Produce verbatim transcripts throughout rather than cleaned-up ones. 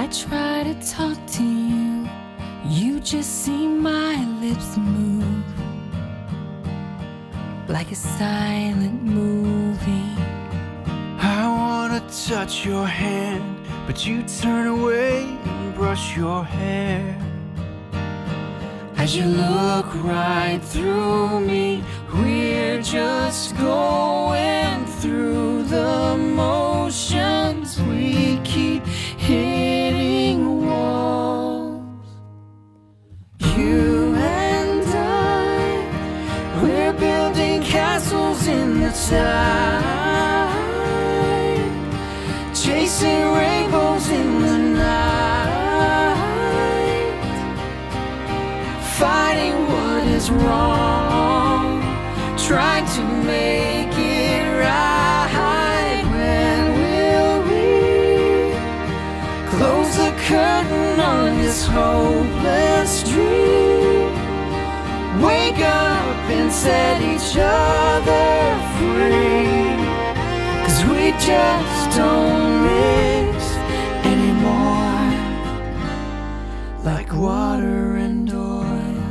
I try to talk to you, you just see my lips move like a silent movie. I wanna touch your hand, but you turn away and brush your hair. As you look right through me, we're just going through the motions. We keep hitting walls. You and I, we're building castles in the tide, chasing rainbows in the night, fighting what is wrong, trying to make it right. When will we close the curtain on this hopeless dream? Wake up and set each other free, 'cause we just don't mix anymore, like water and oil.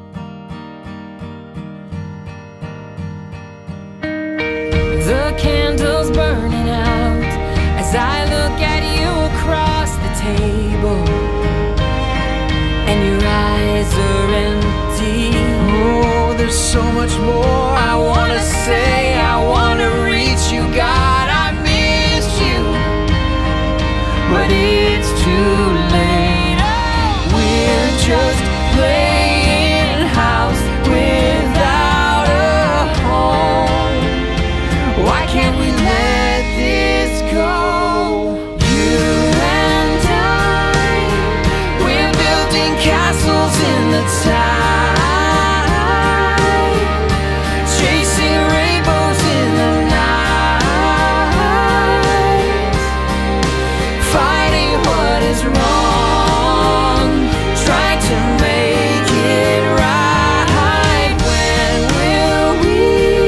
The candle's burning out as I look at you across the table, and your eyes are empty. Oh, there's so much more I wanna say, I wanna reach you, God, I miss you, But it's too late. We're just playing house without a home. Why can't we let this go? You and I, we're building castles in the tide, chasing rainbows in the night, fighting what is wrong, trying to make it right. When will we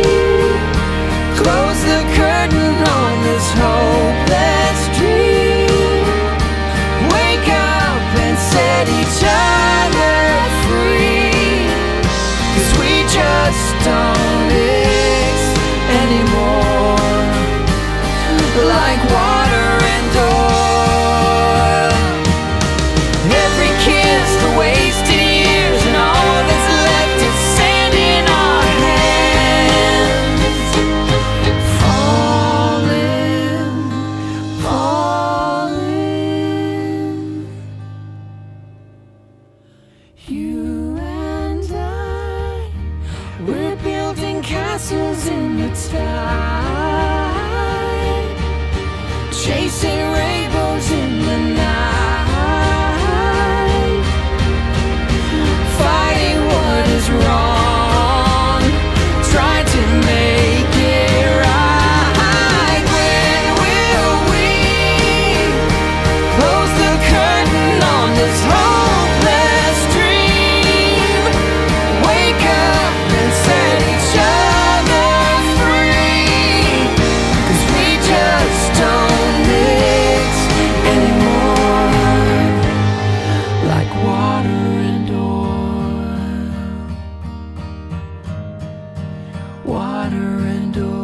close the curtain on this hopeless dream? Wake up and set each other free, 'cause we just don't mix anymore, like water and oil. Every kiss, the wasted years, and all that's left is sand in our hands. Falling, falling. You and I, we're building castles in the tide, chasing rainbows in the night, fighting what is wrong, trying to make it right. When will we close the curtain on this hopeless dream? Wake up and set each other free, 'cause we just don't mix anymore, like water and oil, water and oil.